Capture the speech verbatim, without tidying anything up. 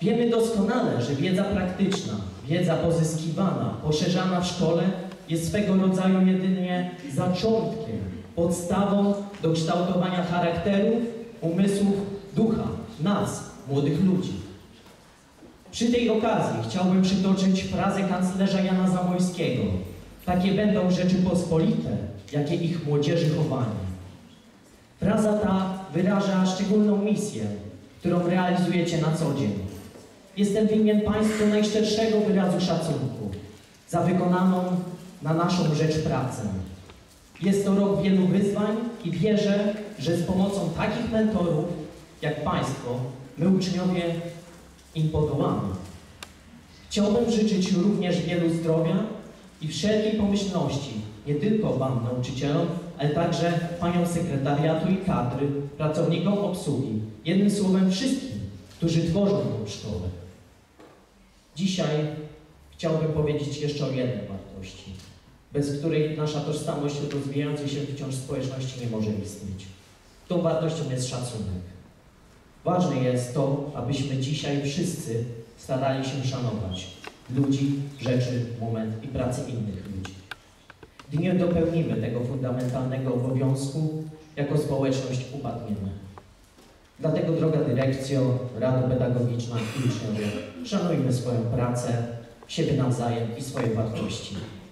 Wiemy doskonale, że wiedza praktyczna, wiedza pozyskiwana, poszerzana w szkole jest swego rodzaju jedynie zaczątkiem, podstawą do kształtowania charakterów, umysłów, ducha, nas, młodych ludzi. Przy tej okazji chciałbym przytoczyć frazę kanclerza Jana Zamoyskiego. Takie będą Rzeczypospolite, jakie ich młodzieży chowanie. Fraza ta wyraża szczególną misję, którą realizujecie na co dzień. Jestem winien Państwu najszczerszego wyrazu szacunku za wykonaną na naszą rzecz pracę. Jest to rok wielu wyzwań i wierzę, że z pomocą takich mentorów jak Państwo, my uczniowie im podołamy. Chciałbym życzyć również wielu zdrowia i wszelkiej pomyślności, nie tylko Wam, nauczycielom, ale także Paniom sekretariatu i kadry, pracownikom obsługi, jednym słowem wszystkim, którzy tworzą tę szkołę. Dzisiaj chciałbym powiedzieć jeszcze o jednej wartości, bez której nasza tożsamość rozwijającej się wciąż społeczności nie może istnieć. Tą wartością jest szacunek. Ważne jest to, abyśmy dzisiaj wszyscy starali się szanować ludzi, rzeczy, moment i pracę innych ludzi. Gdy nie dopełnimy tego fundamentalnego obowiązku, jako społeczność upadniemy. Dlatego, droga dyrekcjo, Rado Pedagogiczna i uczniowie, szanujmy swoją pracę, siebie nawzajem i swoje wartości.